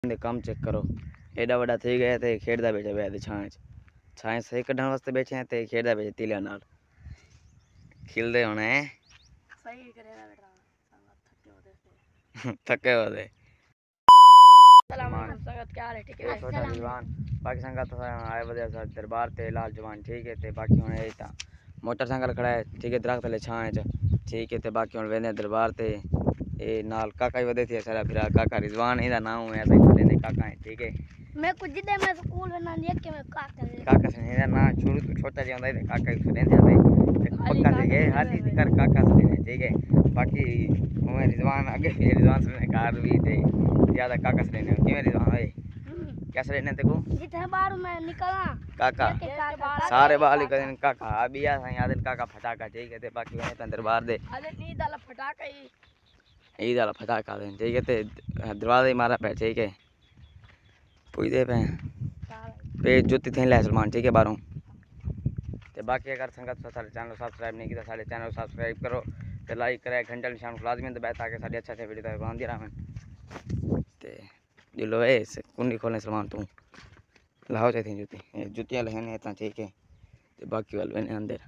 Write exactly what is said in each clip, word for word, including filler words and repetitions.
काम चेक करो एडा वड्डा थी गया ते खेडदा बैठे वे छाए छाए सही कढण वास्ते बैठे हैं ते खेडदा बैठे तीलिया नाल खिलदे होने सही करेगा बेटा थके होते थके होते सलाम अलैकुम संगत क्या हाल है ठीक है छोटा रिजवान बाकी संगत आए वजह से दरबार ते लाल जवान ठीक है ते बाकी हुन ए ता मोटरसाइकिल खड़ा है ठीक है दरख्त ले छाए च ठीक है ते बाकी हुन वेंदे दरबार ते ए नाल काका ही वदे थी सारा फिर काका रिजवान इदा नाम है ऐसा ही देने काका है ठीक है मैं कुछ जिदे मैं स्कूल में ना देख के मैं काका काका से इदा ना शुरू तो छोटा जी होंदा है काका ही सुने जाते पक्का से ये हाली कर काका से देने ठीक है बाकी मैं रिजवान आगे फिर रिजवान से कार भी थे ज्यादा काका से देने क्यों रिजवान भाई कैसे लेने ते को जितने बार मैं निकला काका सारे बाल करें काका अभी आ याद काका फटाका ठीक है ते बाकी वने अंदर बाहर दे अरे नी दाल फटाका ही ईद वाला फटाका दें ठीक है ते दरवाजे मारा पे ठीक है पुईदे पे पे जुत्ती थे ले सलमान ठीक है बारों ते बाकी अगर संगत सारे चैनल सब्सक्राइब नहीं किया सारे चैनल सब्सक्राइब करो ते लाइक करे घंटा निशान को लाजमी दबाए ताकि सारे अच्छे अच्छे वीडियो तक आंदी रहें ते दिलो ए कुंडी खोलने सलमान तू लाओ चाहिए जुत्ती जुत्तियां लेने इतना ठीक है ते बाकी वाल मैंने अंदर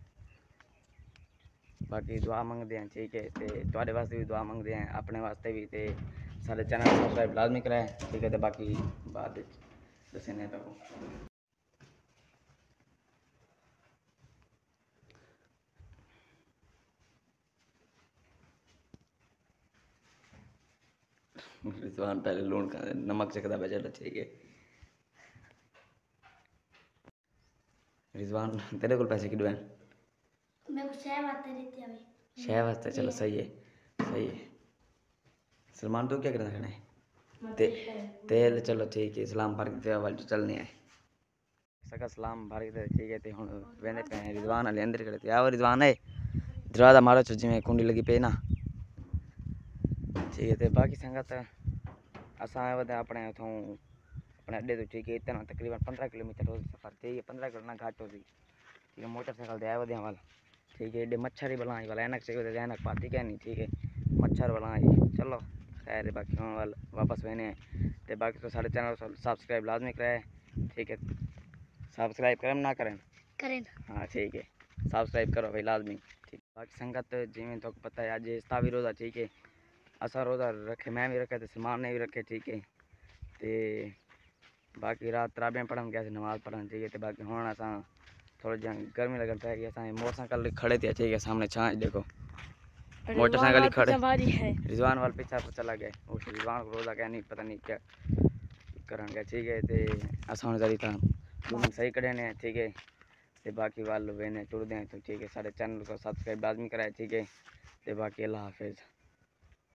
बाकी दुआ मंगते हैं ठीक है ते तुम्हारे वास्ते भी दुआ मंगते हैं अपने वास्ते भी ते सारे चैनल सब्सक्राइब लाजमी कराए ठीक है ते बाकी बाद दसने तक रिजवान पहले लून का नमक चखदा बचा ठीक है रिजवान तेरे को पैसे कितने हैं मैं कुछ शय वास्ते देती अभी शय वास्ते चलो सही है सही है सलमान तू क्या करना खाना ते तेल चलो ठीक है सलाम भर के वाल चलने है सका सलाम भर के ठीक है ते हुन वेंदे पे रिजवान वाले अंदर खड़े थे आओ रिजवान है दरवाजा मारो च जिवें कुंडी लगी पे ना ठीक है ते बाकी संगत असा वदे अपने उथों अपने अड्डे तो ठीक है इतना तकरीबन पंद्रह किलोमीटर हो सफर ठीक है पंद्रह किलो ना घाट हो सी ठीक है मोटरसाइकिल दे आए वदे वाल ठीक है एडे मच्छर ही बलाई वाला ऐनक चाहिए तो ऐनक पाती क्या नहीं ठीक है मच्छर बलाई चलो खैर बाकी हम वाल वापस वेने ते बाकी तो सारे चैनल सब्सक्राइब लाजमी कराए ठीक है सब्सक्राइब करें ना करें करें हाँ ठीक है सब्सक्राइब करो भाई लाजमी ठीक बाकी संगत जिमें तो पता है आज इस्तावी रोज़ा ठीक है असा रोज़ा रखे मैं भी रखे तो सलमान ने भी रखे ठीक है ते बाकी रात तराबे पढ़न गया नमाज पढ़न ठीक है तो बाकी हूँ असा थोड़ा जहाँ गर्मी लगन पै गई असा मोटरसाइकिल खड़े थे ठीक है सामने छाँच देखो मोटरसाइकिल खड़े है रिजवान वाल पीछा तो चला गया उस रिजवान को रोज़ा क्या नहीं पता नहीं क्या करन गया ठीक है तो असा जरी था सही कड़े ने ठीक है तो बाकी वाल वेने टुरदे हैं तो ठीक है सारे चैनल को सब्सक्राइब लाजमी कराए ठीक है तो बाकी अल्लाह हाफिज़।